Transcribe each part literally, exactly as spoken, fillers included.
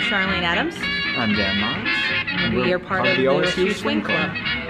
Charlene Adams. I'm Dan Miles. And we are part, part of the O S U Swing Club.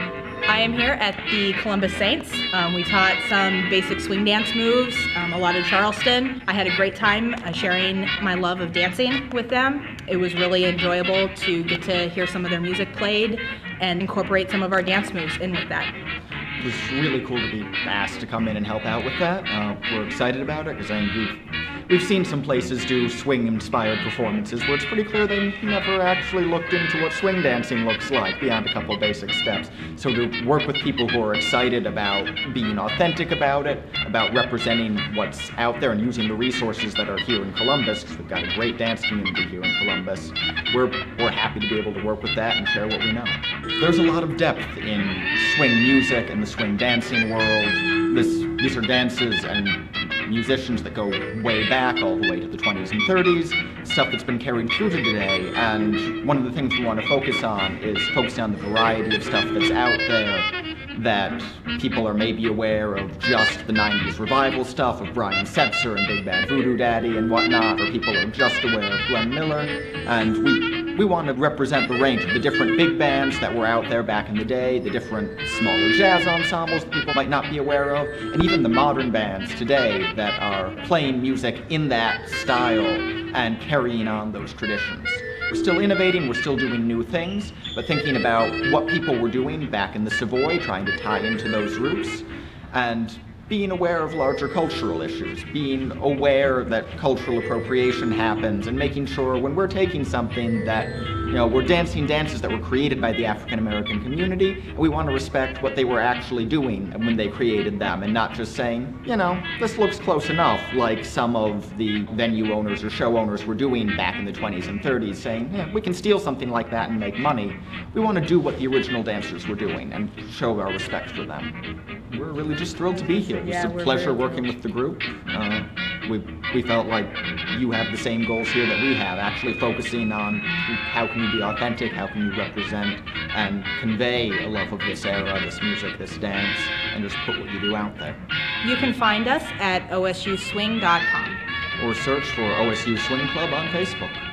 I am here at the Columbus Saints. Um, we taught some basic swing dance moves, um, a lot of Charleston. I had a great time uh, sharing my love of dancing with them. It was really enjoyable to get to hear some of their music played and incorporate some of our dance moves in with that. It was really cool to be asked to come in and help out with that. Uh, we're excited about it because I think we've, we've seen some places do swing-inspired performances where it's pretty clear they never actually looked into what swing dancing looks like beyond a couple of basic steps. So to work with people who are excited about being authentic about it, about representing what's out there and using the resources that are here in Columbus, because we've got a great dance community here in Columbus, we're, we're happy to be able to work with that and share what we know. There's a lot of depth in swing music and the swing dancing world. This, these are dances and musicians that go way back, all the way to the twenties and thirties, stuff that's been carried through to today, and one of the things we want to focus on is focusing on the variety of stuff that's out there that people are maybe aware of just the nineties revival stuff of Brian Setzer and Big Bad Voodoo Daddy and whatnot, or people are just aware of Glenn Miller, and we We want to represent the range of the different big bands that were out there back in the day, the different smaller jazz ensembles that people might not be aware of, and even the modern bands today that are playing music in that style and carrying on those traditions. We're still innovating, we're still doing new things, but thinking about what people were doing back in the Savoy, trying to tie into those roots, and being aware of larger cultural issues, being aware that cultural appropriation happens, and making sure when we're taking something that, you know, we're dancing dances that were created by the African American community, and we want to respect what they were actually doing when they created them, and not just saying, you know, this looks close enough, like some of the venue owners or show owners were doing back in the twenties and thirties, saying, yeah, we can steal something like that and make money. We want to do what the original dancers were doing and show our respect for them. We're really just thrilled to be here. It's Yeah, a pleasure really working with the group. Uh, we, we felt like you have the same goals here that we have, actually focusing on how can you be authentic, how can you represent and convey a love of this era, this music, this dance, and just put what you do out there. You can find us at O S U swing dot com. Or search for O S U Swing Club on Facebook.